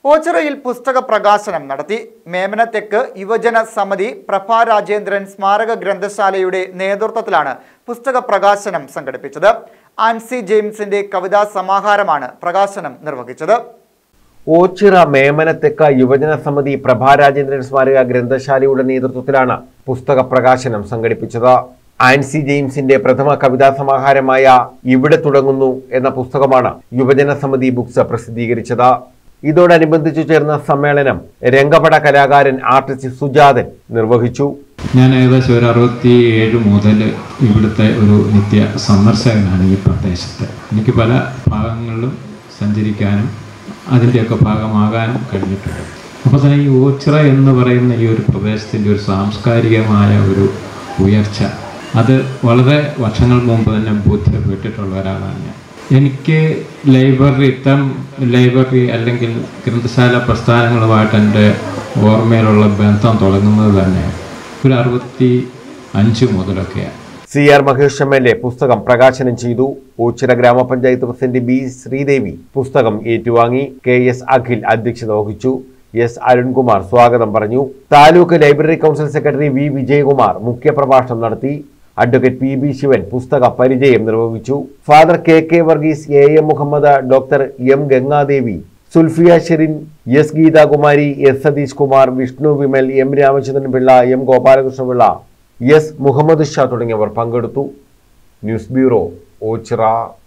ഓച്ചിറയിൽ പുസ്തക പ്രകാശനം നടത്തി. മേമനത്തെക്ക് യുവജന സമിതി പ്രഭാ രാജേന്ദ്രൻ സ്മാരക ഗ്രന്ഥശാലയുടെ നേതൃത്വത്തിലാണ് പുസ്തക പ്രകാശനം സംഘടിപ്പിച്ചത്. ആൻസി ജെയിംസിന്റെ കവിതാ സമാഹാരമാണ് പ്രകാശനം നിർവഹിച്ചത്. ഓച്ചിറ മേമനത്തെക്ക് യുവജന സമിതി പ്രഭാ രാജേന്ദ്രൻ സ്മാരക ഗ്രന്ഥശാലയുടെ നേതൃത്വത്തിലാണ് പുസ്തക പ്രകാശനം സംഘടിപ്പിച്ചത്. ആൻസി ജെയിംസിന്റെ പ്രഥമ കവിതാ സമാഹാരമായ ഇവിടെ തുടങ്ങുന്നു എന്ന പുസ്തകമാണ് യുവജന സമിതി ബുക്സ് പ്രസിദ്ധീകരിച്ചത്. ഇതോടനുബന്ധിച്ചു ചേർന്ന സമ്മേളനം രംഗപട കലാകാരൻ ആർട്ടിസ്റ്റ് സുജാതൻ നിർവഹിച്ചു. ഞാൻ ഏകദേശം ഒരു 67 മുതൽ ഇവിടുത്തെ ഒരു നിത്യ സന്ദർശകനാണ് ഈ പ്രദേശത്ത്. എനിക്ക് പല ഭാഗങ്ങളിലും സഞ്ചരിക്കാനും അതിൻ്റെയൊക്കെ ഭാഗമാകാനും കഴിഞ്ഞിട്ടുണ്ട്. അപ്പോൾ തന്നെ ഈ ഓച്ചിറ എന്ന് പറയുന്ന ഈ ഒരു പ്രദേശത്തിൻ്റെ ഒരു സാംസ്കാരികമായ ഒരു ഉയർച്ച അത് വളരെ വർഷങ്ങൾ മുമ്പ് തന്നെ ബോധ്യപ്പെട്ടിട്ടുള്ള ഒരാളാണ് ഞാൻ. എനിക്ക് ലൈബ്രറി അല്ലെങ്കിൽ ഗ്രന്ഥശാല പ്രസ്ഥാനങ്ങളുമായിട്ട് എൻ്റെ ഓർമ്മയിലുള്ള ബന്ധം തുടങ്ങുന്നത് തന്നെ ഒരു 65 മുതലൊക്കെയാണ്. CR മഹേഷ് MLA പുസ്തകം പ്രകാശനം ചെയ്തു. ഓച്ചിറ ഗ്രാമപഞ്ചായത്ത് പ്രസിഡന്റ് B ശ്രീദേവി പുസ്തകം ഏറ്റുവാങ്ങി. KS അഖിൽ അധ്യക്ഷത വഹിച്ചു. S അരുൺകുമാർ സ്വാഗതം പറഞ്ഞു. Taluk library council secretary V Vijayakumar മുഖ്യപ്രഭാഷണം നടത്തി. അഡ്വക്കേറ്റ് PB ശിവൻ പുസ്തക പരിചയം നിർവഹിച്ചു. Father KK Varghese, AM Muhammad, doctor M Gangadevi, Sulfiya Sherin, S Geethakumari, S Satheesh Kumar, Vishnu Vimal, M Ramachandran Pillai, M Gopalakrishnapillai, S Muhammad Shah തുടങ്ങിയവർ പങ്കെടുത്തു. News bureau, Ochira.